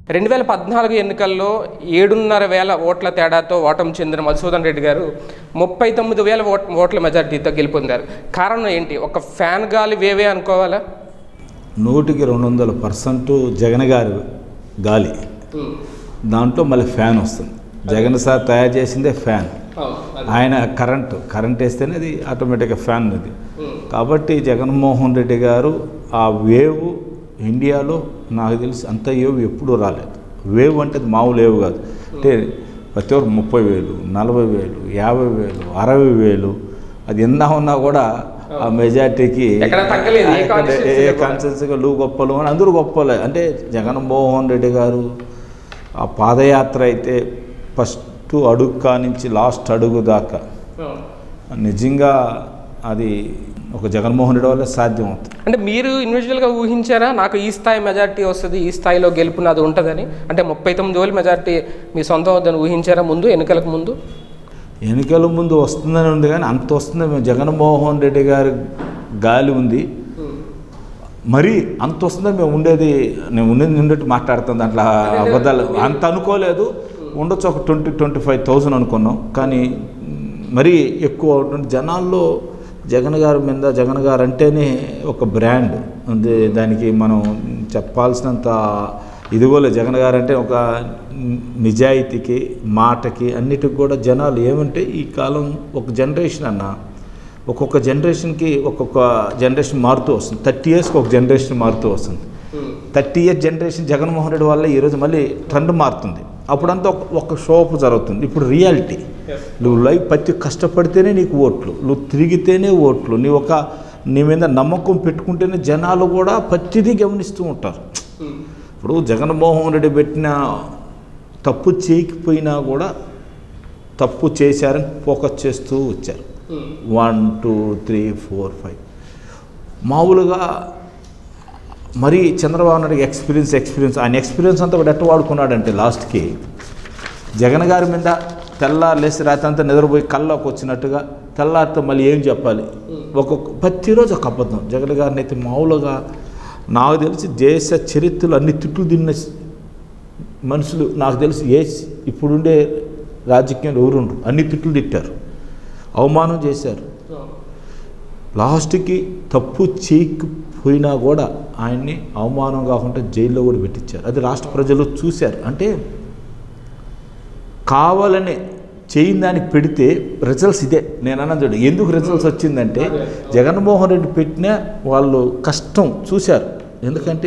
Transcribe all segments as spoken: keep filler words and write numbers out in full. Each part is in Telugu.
రెండు వేల పద్నాలుగు ఎన్నికల్లో ఏడున్నర వేల ఓట్ల తేడాతో ఓటమి చెందిన మధుసూదన్ రెడ్డి గారు ముప్పై తొమ్మిది వేల ఓట్ ఓట్ల మెజార్టీతో గెలుపొందారు. కారణం ఏంటి? ఒక ఫ్యాన్ గాలి వేవే అనుకోవాలా? నూటికి రెండు వందల పర్సెంట్ జగన్ గారి గాలి, దాంట్లో మళ్ళీ ఫ్యాన్ వస్తుంది. జగన్ సార్ తయారు చేసిందే ఫ్యాన్. ఆయన కరెంటు కరెంట్ వేస్తేనే అది ఆటోమేటిక్గా ఫ్యాన్ అది. కాబట్టి జగన్మోహన్ రెడ్డి గారు ఆ వేవ్ ఇండియాలో నాకు తెలిసి అంత వేవ్ ఎప్పుడూ రాలేదు. వేవ్ అంటే అది మామూలు వేవ్ కాదు. అంటే ప్రతి ఒక్కరు ముప్పై వేలు నలభై వేలు యాభై వేలు అరవై వేలు అది ఎన్నా ఉన్నా కూడా ఆ మెజార్టీకి ఏ కాన్స్టిట్యూన్సీగా లూ గొప్పలు అని అందరూ గొప్పలే. అంటే జగన్మోహన్ రెడ్డి గారు ఆ పాదయాత్ర అయితే ఫస్ట్ అడుగు కానించి లాస్ట్ అడుగు దాకా నిజంగా అది ఒక జగన్మోహన్ రెడ్డి వల్ల సాధ్యం అవుతుంది. అంటే మీరు ఇండివిజువల్గా ఊహించారా నాకు ఈ స్థాయి మెజార్టీ వస్తుంది, ఈ స్థాయిలో గెలుపు నాది ఉంటుందని? అంటే ముప్పై తొమ్మిది వేలు మెజార్టీ మీ సొంతం వద్దని ఊహించారా ముందు, ఎన్నికలకు ముందు? ఎన్నికల ముందు వస్తుందని ఉంది, కానీ అంత వస్తుంది మేము జగన్మోహన్ రెడ్డి గారి గాలి ఉంది మరి అంత వస్తుందని మేము ఉండేది. నేను ఉండేది ఉండేట్టు మాట్లాడుతాను, దాంట్లో అబద్ధాలు అంత అనుకోలేదు. ఉండొచ్చు ఒక ట్వంటీ ట్వంటీ ఫైవ్ థౌజండ్ అనుకున్నాం, కానీ మరీ ఎక్కువ జనాల్లో జగన్ గారి మీద జగన్ గారు అంటేనే ఒక బ్రాండ్ ఉంది. దానికి మనం చెప్పాల్సినంత ఇదిగోలే. జగన్ గారు అంటే ఒక నిజాయితీకి మాటకి అన్నిటికి కూడా జనాలు ఏమంటే ఈ కాలం ఒక జనరేషన్ అన్న ఒక్కొక్క జనరేషన్కి ఒక్కొక్క జనరేషన్ మారుతూ వస్తుంది. థర్టీ ఇయర్స్కి ఒక జనరేషన్ మారుతూ వస్తుంది. Thirty years generation Jaganmohan Reddy వల్ల ఈరోజు మళ్ళీ ట్రెండ్ మారుతుంది. అప్పుడంతా ఒక షోపు జరుగుతుంది. ఇప్పుడు రియాలిటీ, నువ్వు లైఫ్ ప్రతి కష్టపడితేనే నీకు ఓట్లు, నువ్వు తిరిగితేనే ఓట్లు, నీ ఒక నీ మీద నమ్మకం పెట్టుకుంటేనే జనాలు కూడా ప్రతిదీ గమనిస్తూ ఉంటారు. ఇప్పుడు జగన్మోహన్ రెడ్డి పెట్టిన తప్పు చేయకపోయినా కూడా తప్పు చేశారని ఫోకస్ చేస్తూ వచ్చారు. One two three four five మామూలుగా మరి చంద్రబాబు నాయుడు ఎక్స్పీరియన్స్ ఎక్స్పీరియన్స్ ఆయన ఎక్స్పీరియన్స్ అంతా కూడా ఎట్ట వాడుకున్నాడంటే లాస్ట్కి జగన్ గారి మీద తెల్లారు లేసి రాత్రి అంతా నిద్రపోయి కల్లోకి వచ్చినట్టుగా తెల్లారితో మళ్ళీ ఏం చెప్పాలి, ఒక్కొక్క ప్రతిరోజు ఒక అబద్ధం. జగన్ గారిని అయితే మామూలుగా నాకు తెలిసి దేశ చరిత్రలో అన్ని తిట్లు తిన్న మనుషులు నాకు తెలిసి ఏ ఇప్పుడుండే రాజకీయంలో ఎవరుండ్రు, అన్ని తిట్లు తిట్టారు, అవమానం చేశారు. లాస్ట్కి తప్పు చేయకపోయినా కూడా ఆయన్ని అవమానం కాకుండా జైల్లో కూడా పెట్టించారు. అది రాష్ట్ర ప్రజలు చూశారు. అంటే కావాలనే చేయని దానికి పెడితే రిజల్ట్స్ ఇదే. నేను అన్నది చూడండి, ఎందుకు రిజల్ట్స్ వచ్చిందంటే జగన్మోహన్ రెడ్డి పెట్టిన వాళ్ళు కష్టం చూశారు. ఎందుకంటే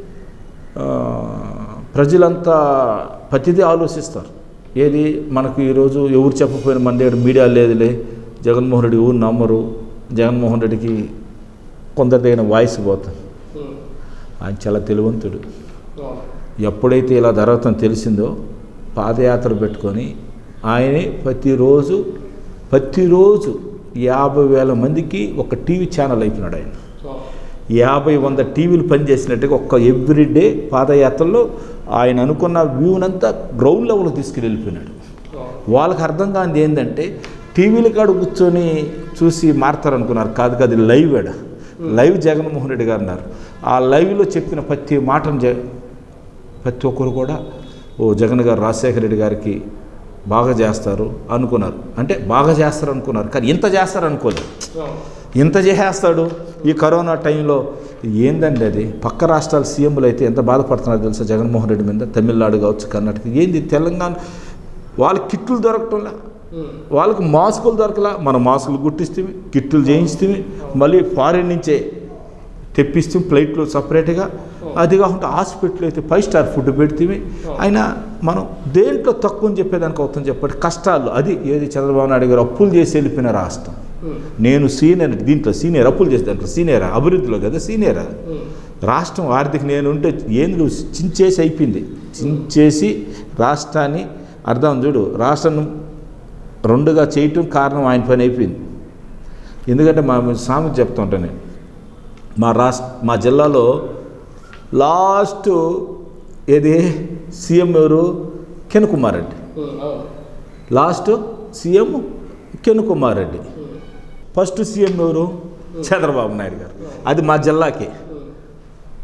ప్రజలంతా ప్రతిదీ ఆలోచిస్తారు. ఏది మనకు ఈరోజు ఎవరు చెప్పకపోయినా మన దగ్గర మీడియా లేదులే, జగన్మోహన్ రెడ్డి ఎవరు నమ్మరు, జగన్మోహన్ రెడ్డికి కొందరి దగ్గర వాయిస్ పోతుంది. ఆయన చాలా తెలివంతుడు. ఎప్పుడైతే ఇలా జరుగుతుందో తెలిసిందో పాదయాత్ర పెట్టుకొని ఆయనే ప్రతిరోజు ప్రతిరోజు యాభై వేల మందికి ఒక టీవీ ఛానల్ అయిపోయినాడు. ఆయన యాభై వంద టీవీలు పనిచేసినట్టుగా ఒక్క ఎవ్రీడే పాదయాత్రలో ఆయన అనుకున్న వ్యూనంతా గ్రౌండ్ లెవెల్కి తీసుకుని వెళ్ళిపోయినాడు. వాళ్ళకి అర్థం కానిది ఏంటంటే టీవీల కాడ కూర్చొని చూసి మారుతారనుకున్నారు. కాదు కాదు లైవ్ ఎడ లైవ్ జగన్మోహన్ రెడ్డి గారు అన్నారు. ఆ లైవ్లో చెప్పిన ప్రతి మాటను జ ప్రతి ఒక్కరు కూడా ఓ జగన్ గారు రాజశేఖర రెడ్డి గారికి బాగా చేస్తారు అనుకున్నారు. అంటే బాగా చేస్తారు అనుకున్నారు, కానీ ఇంత చేస్తారు అనుకోలేదు. ఇంత చేసేస్తాడు ఈ కరోనా టైంలో ఏందండి అది. పక్క రాష్ట్రాల సీఎంలు అయితే ఎంత బాధపడుతున్నారు తెలుసా జగన్మోహన్ రెడ్డి మీద. తమిళనాడు కావచ్చు, కర్ణాటక, ఏంది తెలంగాణ వాళ్ళకి కిట్లు దొరకటంలా, వాళ్ళకి మాస్కులు దొరకలా. మనం మాస్కులు గుట్టిస్తే కిట్లు చేయిస్తే మళ్ళీ ఫారిన్ నుంచే తెప్పిస్తే ఫ్లైట్లు సపరేట్గా. అది కాకుండా హాస్పిటల్ అయితే ఫైవ్ స్టార్ ఫుడ్ పెడితే అయినా మనం దేంట్లో తక్కువ అని చెప్పేదానికి అవుతుంది చెప్పండి. కష్టాలు అది ఏది చంద్రబాబు నాయుడు గారు అప్పులు చేసి వెళ్ళిపోయిన రాష్ట్రం. నేను సీనియర్ దీంట్లో సీనియర్ అప్పులు చేసి దాంట్లో సీనియరా అభివృద్ధిలో కదా సీనియరా రాష్ట్రం ఆర్థిక నేను ఉంటే ఏంది నువ్వు చించేసి అయిపోయింది. చించేసి రాష్ట్రాన్ని అర్థం చూడు, రాష్ట్రం రెండుగా చేయటం కారణం ఆయన పని అయిపోయింది. ఎందుకంటే మా సామెత చెప్తుంటా నేను, మా రాష్ట్ర మా జిల్లాలో లాస్ట్ ఏది సీఎం ఎవరు? Kiran Kumar Reddy. Last CM Kiran Kumar Reddy. First CM ఎవరు? చంద్రబాబు నాయుడు గారు. అది మా జిల్లాకి.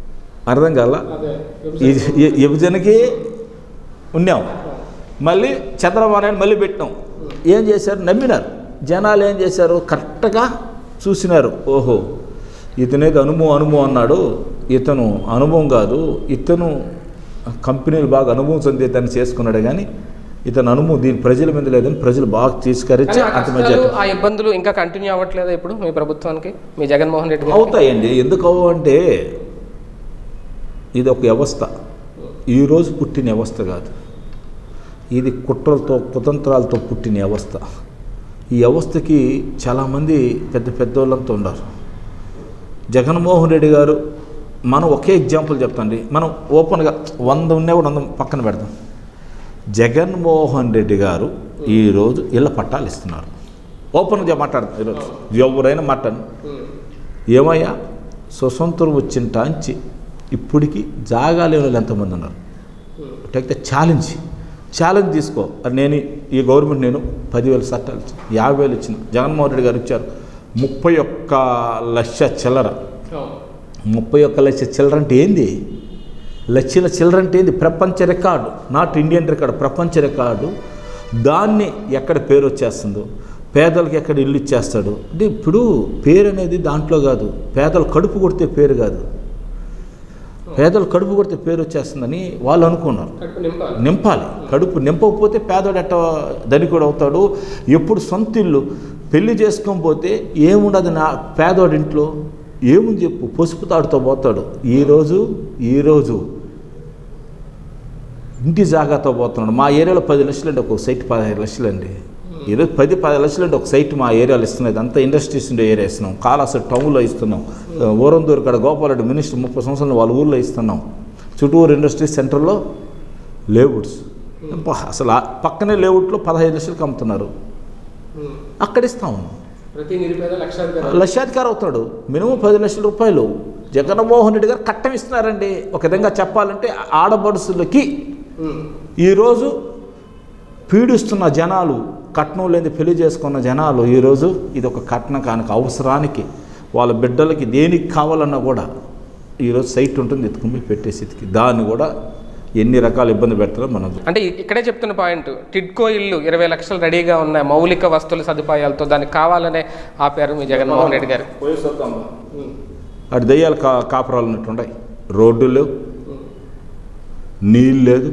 అర్థం కాల విభజనకి ఉన్నాం, మళ్ళీ చంద్రబాబు నాయుడు మళ్ళీ పెట్టినాం. ఏం చేశారు? నమ్మినారు జనాలు. ఏం చేశారు? కరెక్ట్గా చూసినారు. ఓహో ఇతనేది అనుభవం అనుభవం అన్నాడు, ఇతను అనుభవం కాదు, ఇతను కంపెనీలు బాగా అనుభవం చెంది ఇతను చేసుకున్నాడు, కానీ ఇతను అనుభవం దీని ప్రజల మీద లేదని ప్రజలు బాగా తీసుకరించి అంత మధ్య ఆ ఇబ్బందులు ఇంకా కంటిన్యూ అవ్వట్లేదా ఇప్పుడు మీ ప్రభుత్వానికి, మీ జగన్మోహన్ రెడ్డి? అవుతాయండి. ఎందుకు అవ్వంటే ఇది ఒక వ్యవస్థ, ఈరోజు పుట్టిన వ్యవస్థ కాదు, ఇది కుట్రలతో కుతంత్రాలతో పుట్టిన వ్యవస్థ. ఈ వ్యవస్థకి చాలామంది పెద్ద పెద్దోళ్ళంతా ఉన్నారు. జగన్మోహన్ రెడ్డి గారు, మనం ఒకే ఎగ్జాంపుల్ చెప్తాండి, మనం ఓపెన్గా వంద ఉన్నా కూడా వంద పక్కన పెడతాం. జగన్మోహన్ రెడ్డి గారు ఈరోజు ఇళ్ళ పట్టాలు ఇస్తున్నారు. ఓపెన్గా మాట్లాడతాం ఈరోజు, ఎవరైనా మాట్లాడు. ఏమయ్యా స్వతంత్రం వచ్చిన టాంచి ఇప్పటికీ జాగా లేని వాళ్ళు ఎంతమంది ఉన్నారు? టేక్ ద ఛాలెంజ్ ఛాలెంజ్ తీసుకో. నేను ఈ గవర్నమెంట్ నేను పదివేల చట్టాలు ఇచ్చిన, యాభై వేలు ఇచ్చిన, జగన్మోహన్ రెడ్డి గారు ఇచ్చారు ముప్పై ఒక్క లక్ష చిల్లర. ముప్పై ఒక్క లక్ష చిల్లర అంటే ఏంది? లక్షల చిల్లర అంటే ఏంది? ప్రపంచ రికార్డు, నాట్ ఇండియన్ రికార్డు, ప్రపంచ రికార్డు. దాన్ని ఎక్కడ పేరు వచ్చేస్తుందో, పేదలకు ఎక్కడ ఇల్లు ఇచ్చేస్తాడు అంటే. ఇప్పుడు పేరు అనేది దాంట్లో కాదు, పేదలు కడుపు కొడితే పేరు కాదు, పేదలు కడుపు కొడితే పేరు వచ్చేస్తుందని వాళ్ళు అనుకున్నారు. నింపాలి, కడుపు నింపకపోతే పేదోడు ఎట్ట ధనికుడు అవుతాడు? ఎప్పుడు సొంత ఇల్లు పెళ్లి చేసుకోకపోతే ఏముండదు నా పేదోడింట్లో, ఏముంది చెప్పు, పసుపు తాడుతో పోతాడు. ఈరోజు ఈరోజు ఇంటి జాగాతో పోతున్నాడు. మా ఏరియాలో పది లక్షలు అండి, ఒక సైట్ పదహైదు లక్షలు అండి. ఈరోజు పది పది లక్షలు అంటే ఒక సైట్ మా ఏరియాలో ఇస్తున్నది. అంతా ఇండస్ట్రీస్ ఉండే ఏరియా ఇస్తున్నాం. కాలాస టౌన్లో ఇస్తున్నాం. ఊరందూరు కాడ గోపాలరెడ్డి మినిస్టర్ ముప్పై సంవత్సరాలు వాళ్ళ ఊళ్ళో ఇస్తున్నాం. చుట్టూరు ఇండస్ట్రీస్ సెంటర్లో లేవుడ్స్, అసలు పక్కనే లేవుడ్లో పదహైదు లక్షలకు అమ్ముతున్నారు. అక్కడ ఇస్తాము. లక్షాధికారి అవుతాడు, మినిమం పది లక్షల రూపాయలు. జగన్మోహన్ రెడ్డి గారు కట్టం ఇస్తున్నారండి. ఒక విధంగా చెప్పాలంటే ఆడబడుసులకి ఈరోజు పీడిస్తున్న జనాలు, కట్నం లేని పెళ్లి చేసుకున్న జనాలు ఈరోజు ఇది ఒక కట్నం కానుక అవసరానికి వాళ్ళ బిడ్డలకి దేనికి కావాలన్నా కూడా ఈరోజు సైట్ ఉంటుంది, ఎత్తుకుని పెట్టే స్థితికి. దాన్ని కూడా ఎన్ని రకాల ఇబ్బంది పెడతారో మనం. అంటే ఇక్కడే చెప్తున్న పాయింట్, టిడ్కో ఇల్లు ఇరవై లక్షలు రెడీగా ఉన్నాయి మౌలిక వస్తువుల సదుపాయాలతో, దానికి కావాలనే ఆపారు మీ జగన్మోహన్ రెడ్డి గారు. అటు దయ్యాలు కా కాపురాలు ఉన్నట్టున్నాయి. రోడ్డు లేవు, నీళ్ళు లేదు,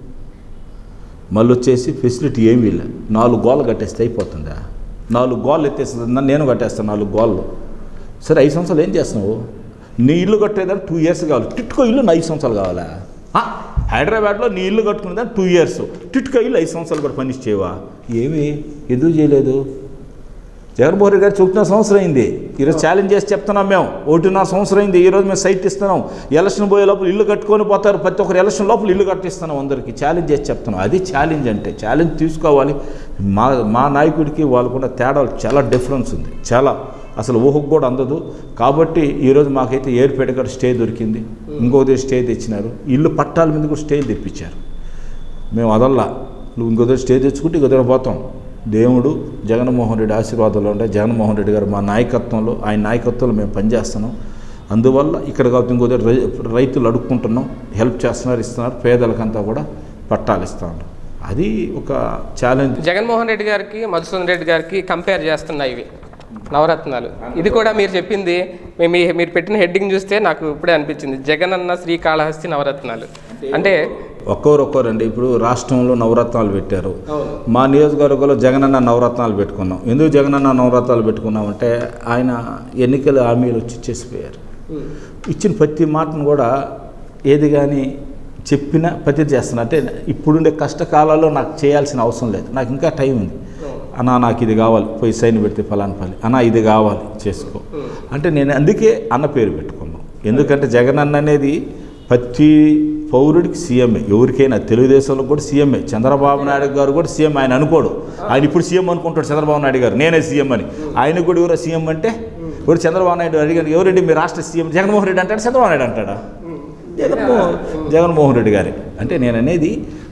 మళ్ళీ వచ్చేసి ఫెసిలిటీ ఏమీ లేదు. నాలుగు గోళ్ళు కట్టేస్తే అయిపోతుందా? నాలుగు గోళ్ళు ఎత్తేస్తుంది, నేను కట్టేస్తాను నాలుగు గోళ్ళు. సరే ఐదు సంవత్సరాలు ఏం చేస్తున్నావు? నీ ఇల్లు కట్టేదాన్ని టూ ఇయర్స్ కావాలి. టిట్కో ఇల్లు ఐదు సంవత్సరాలు కావాలా? హైదరాబాద్లో నీ ఇల్లు కట్టుకునేదాన్ని టూ ఇయర్స్, టిట్కో ఇల్లు ఐదు సంవత్సరాలు కూడా పని చేయవా? ఏమి ఎందుకు చేయలేదు? జగన్మోహన్ రెడ్డి గారు చెప్తున్న సంవత్సరం అయింది. ఈరోజు ఛాలెంజ్ చేసి చెప్తున్నాం మేము, ఒకటిన్నర సంవత్సరం అయింది. ఈరోజు మేము సైట్ ఇస్తున్నాం. ఎలక్షన్ పోయే లోపల ఇల్లు కట్టుకొని పోతారు, ప్రతి ఒక్కరు ఎలక్షన్ లోపల ఇల్లు కట్టిస్తున్నాం అందరికీ. ఛాలెంజ్ చేసి చెప్తున్నాం. అది ఛాలెంజ్ అంటే. ఛాలెంజ్ తీసుకోవాలి. మా మా నాయకుడికి వాళ్ళకున్న తేడాలు చాలా డిఫరెన్స్ ఉంది, చాలా అసలు ఊహకు కూడా అందదు. కాబట్టి ఈరోజు మాకైతే ఏర్పేట గారు స్టే దొరికింది, ఇంకొకటి స్టే తెచ్చినారు. ఇల్లు పట్టాల మీద కూడా స్టే తెప్పించారు. మేము అదల్లా నువ్వు ఇంకొక స్టే తెచ్చుకుంటే ఇంకొక పోతాం. దేవుడు జగన్మోహన్ రెడ్డి ఆశీర్వాదాలు ఉంటాయి. జగన్మోహన్ రెడ్డి గారు మా నాయకత్వంలో, ఆయన నాయకత్వంలో మేము పనిచేస్తున్నాం. అందువల్ల ఇక్కడ కాబట్టి ఇంకొక రైతులు అడుక్కుంటున్నాం, హెల్ప్ చేస్తున్నారు, ఇస్తున్నారు. పేదలకంతా కూడా పట్టాలు ఇస్తా ఉన్నారు. అది ఒక ఛాలెంజ్. జగన్మోహన్ రెడ్డి గారికి మధుసూదన్ రెడ్డి గారికి కంపేర్ చేస్తున్నాయి ఇవి నవరత్నాలు. ఇది కూడా మీరు చెప్పింది, మేము మీరు పెట్టిన హెడ్డింగ్ చూస్తే నాకు ఇప్పుడే అనిపించింది, జగనన్న శ్రీకాళహస్తి నవరత్నాలు. అంటే ఒక్కొరు ఒక్కోరండి. ఇప్పుడు రాష్ట్రంలో నవరత్నాలు పెట్టారు, మా నియోజకవర్గంలో జగనన్న నవరత్నాలు పెట్టుకున్నాం. ఎందుకు జగనన్న నవరత్నాలు పెట్టుకున్నామంటే ఆయన ఎన్నికల హామీలు వచ్చి చేసిపోయారు. ఇచ్చిన ప్రతి మాటను కూడా ఏది కానీ చెప్పినా ప్రతి చేస్తున్నా. అంటే ఇప్పుడుండే కష్టకాలాల్లో నాకు చేయాల్సిన అవసరం లేదు, నాకు ఇంకా టైం ఉంది. అన్నా నాకు ఇది కావాలి, పోయి సైన్ పెడితే ఫలానా పని, అన్నా ఇది కావాలి చేసుకో అంటే నేను అందుకే అన్న పేరు పెట్టుకున్నాను. ఎందుకంటే జగనన్న అనేది ప్రతి పౌరుడికి సీఎంఏ, ఎవరికైనా తెలుగుదేశంలో కూడా సీఎంఏ. చంద్రబాబు నాయుడు గారు కూడా సీఎం ఆయన అనుకోడు, ఆయన ఇప్పుడు సీఎం అనుకుంటాడు చంద్రబాబు నాయుడు గారు, నేనే సీఎం అని. ఆయన కూడా ఎవరో సీఎం అంటే ఎవరు చంద్రబాబు నాయుడు అడిగారు, ఎవరెడ్డి మీ రాష్ట్ర సీఎం? జగన్మోహన్ రెడ్డి అంటాడు, చంద్రబాబు నాయుడు అంటాడా? జగన్మోహన్ జగన్మోహన్ రెడ్డి గారే. అంటే నేను అనేది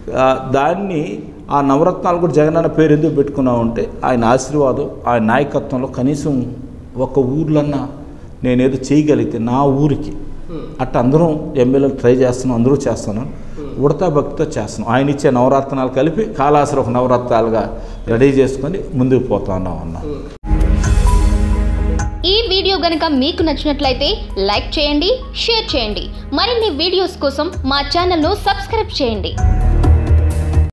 దాన్ని ఆ నవరత్నాలు కూడా జగనన్న పేరు ఎందుకు పెట్టుకున్నామంటే ఆయన ఆశీర్వాదం, ఆయన నాయకత్వంలో కనీసం ఒక ఊర్లన్నా నేనేదో చేయగలిగితే నా ఊరికి అట్లా అందరం ఎమ్మెల్యేలు ట్రై చేస్తున్నాం, అందరూ చేస్తున్నాం. ఉడతా భక్తితో చేస్తున్నాం. ఆయన ఇచ్చే నవరత్నాలు కలిపి కాళాసుర ఒక నవరత్నాలుగా రెడీ చేసుకొని ముందుకు పోతా ఉన్నాం అన్న. ఈ వీడియో గనుక మీకు నచ్చినట్లయితే లైక్ చేయండి, షేర్ చేయండి. మరిన్ని వీడియోస్ కోసం మా ఛానల్ను సబ్స్క్రైబ్ చేయండి.